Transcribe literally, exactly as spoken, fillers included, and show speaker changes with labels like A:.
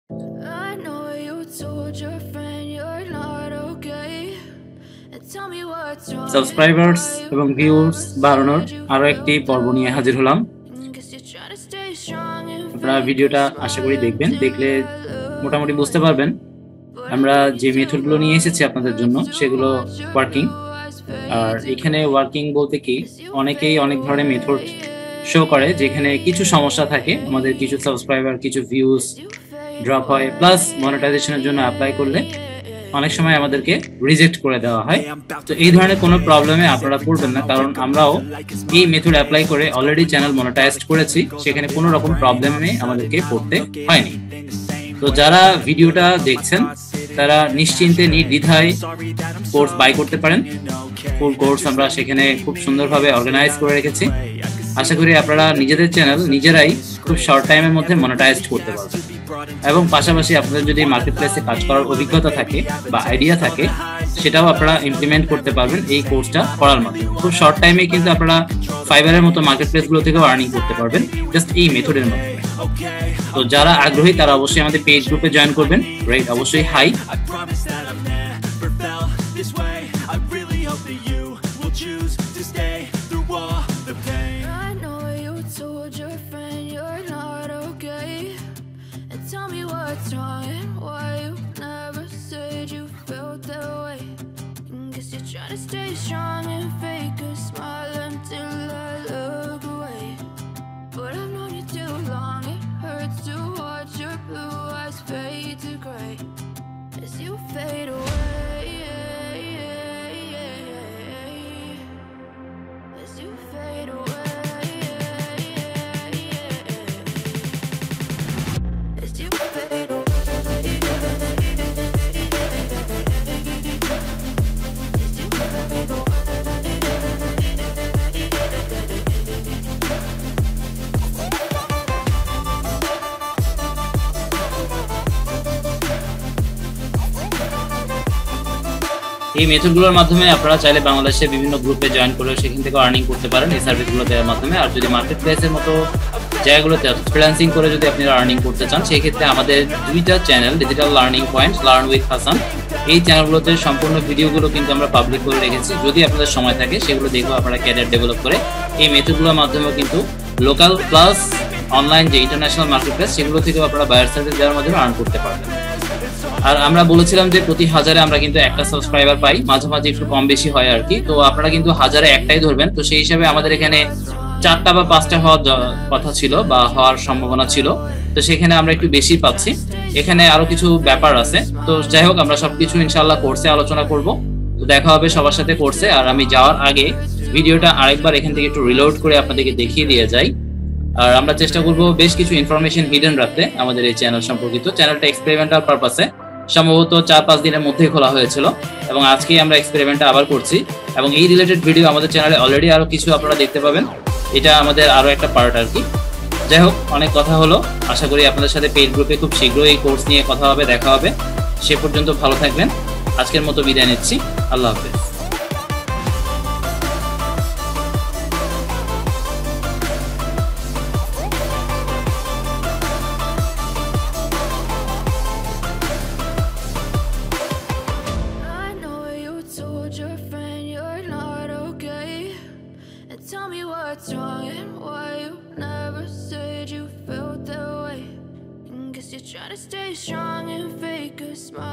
A: Subscribers এবং viewers বাড়ানোর আরো একটি পর্ব নিয়ে হাজির হলাম। আপনারা ভিডিওটা আশা করি দেখবেন, দেখলে মোটামুটি বুঝতে পারবেন আমরা যে মেথডগুলো নিয়ে এসেছি আপনাদের জন্য সেগুলো ওয়ার্কিং। আর এখানে ওয়ার্কিং বলতে কি, অনেকেই অনেক ধরনের মেথড শো করে যেখানে কিছু সমস্যা থাকে, আমাদের কিছু সাবস্ক্রাইবার কিছু ভিউজ ড্রপ হয়, প্লাস মনিটাইজেশনের জন্য অ্যাপ্লাই করলে অনেক সময় আমাদেরকে রিজেক্ট করে দেওয়া হয়। তো এই ধরনের কোনো প্রবলেমে আপনারা পড়বেন না, কারণ আমরাও এই মেথড অ্যাপ্লাই করে অলরেডি চ্যানেল মনিটাইজড করেছি, সেখানে কোনো রকম প্রবলেমে আমাদেরকে পড়তে হয়নি। তো যারা ভিডিওটা দেখছেন তারা নিশ্চিন্তে নির্দ্বিধায় কোর্স বাই করতে পারেন। ফুল কোর্স আমরা সেখানে খুব সুন্দরভাবে অর্গানাইজ করে রেখেছি। আশা করি আপনারা নিজেদের চ্যানেল নিজেরাই খুব শর্ট টাইমের মধ্যে মনিটাইজড করতে পারবেন, এবং পাশাপাশি আপনাদের যদি মার্কেট প্লেসে কাজ করার অভিজ্ঞতা থাকে বা আইডিয়া থাকে সেটাও আপনারা ইমপ্লিমেন্ট করতে পারবেন এই কোর্সটা করার মাধ্যমে। খুব শর্ট টাইমে কিন্তু আপনারা ফাইবারের মতো মার্কেট প্লেসগুলো থেকেও আর্নিং করতে পারবেন জাস্ট এই মেথডের মাধ্যমে। তো যারা আগ্রহী তারা অবশ্যই আমাদের পেজ গ্রুপে জয়েন করবেন। রাইট, অবশ্যই hi.
B: Try to stay strong and fake a smile until I look away. But I've known you too long, it hurts to watch your blue eyes fade to gray as you fade away, as you fade away, as you fade away.
A: এই মেথডগুলোর মাধ্যমে আপনারা চাইলে বাংলাদেশের বিভিন্ন গ্রুপে join করে সেখান থেকে আর্নিং করতে পারেন এই সার্ভিসগুলো দেওয়ার মাধ্যমে। আর যদি মার্কেট প্লেসের মতো জায়গাগুলোতে ফ্রিল্যান্সিং করে যদি আপনারা আর্নিং করতে চান, সেই ক্ষেত্রে আমাদের দুইটা channel, digital learning point, learn with Hasan, এই চ্যানেলগুলোতে সম্পূর্ণ ভিডিওগুলো কিন্তু আমরা পাবলিক করে রেখেছি। যদি আপনাদের সময় থাকে সেগুলো দেখেও আপনারা ক্যারিয়ার ডেভেলপ করে এই মেথডগুলোর মাধ্যমেও কিন্তু লোকাল প্লাস অনলাইন যে ইন্টারন্যাশনাল মার্কেট প্লেস সেগুলো থেকেও আপনারা বায়ার সার্ভিস দেওয়ার মাধ্যমে আর্ন করতে পারবেন। আর আমরা বলেছিলাম যে প্রতি হাজারে আমরা কিন্তু একটা সাবস্ক্রাইবার পাই, মাঝে মাঝে একটু কম বেশি হয় আর কি। তো আপনারা কিন্তু হাজারে একটাই ধরবেন। তো সেই হিসাবে আমাদের এখানে চারটা বা পাঁচটা হওয়ার কথা ছিল বা হওয়ার সম্ভাবনা ছিল, তো সেখানে আমরা একটু বেশি পাচ্ছি। এখানে আরো কিছু ব্যাপার আছে, তো যাই হোক আমরা সবকিছু ইনশাআল্লাহ কোর্সে আলোচনা করব। তো দেখা হবে সবার সাথে কোর্সে। আর আমি যাওয়ার আগে ভিডিওটা আরেকবার এখান থেকে একটু রিলোড করে আপনাদেরকে দেখিয়ে দিয়ে যাই। আর আমরা চেষ্টা করব বেশ কিছু ইনফরমেশন হিডেন রাখতে আমাদের এই চ্যানেল সম্পর্কিত। চ্যানেলটা এক্সপেরিমেন্টাল পারপাসে সম্ভবত চার পাঁচ দিনের মধ্যেই খোলা হয়েছিল, এবং আজকেই আমরা এক্সপেরিমেন্টটা আবার করছি। এবং এই রিলেটেড ভিডিও আমাদের চ্যানেলে অলরেডি আরো কিছু আপনারা দেখতে পাবেন, এটা আমাদের আরো একটা পার্ট আর কি। যাই হোক, অনেক কথা হলো। আশা করি আপনাদের সাথে পেজ গ্রুপে খুব শীঘ্রই এই কোর্স নিয়ে কথা হবে, দেখা হবে। সে পর্যন্ত ভালো থাকবেন। আজকের মতো বিদায় নিচ্ছি। আল্লাহ হাফেজ।
B: Tell me what's wrong and why you never said you felt that way. Guess you're trying to stay strong and fake a smile.